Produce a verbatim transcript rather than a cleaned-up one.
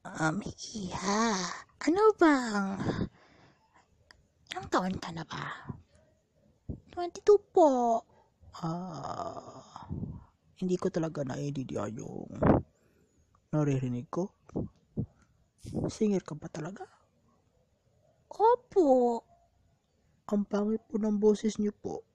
Um, Iha, ano bang, ilang taon ka na ba? Twenty-two po. Ah, hindi ko talaga naiintindihan yung naririnig ko. Singer ka ba talaga? Opo. Ang pangit po ng boses niyo po.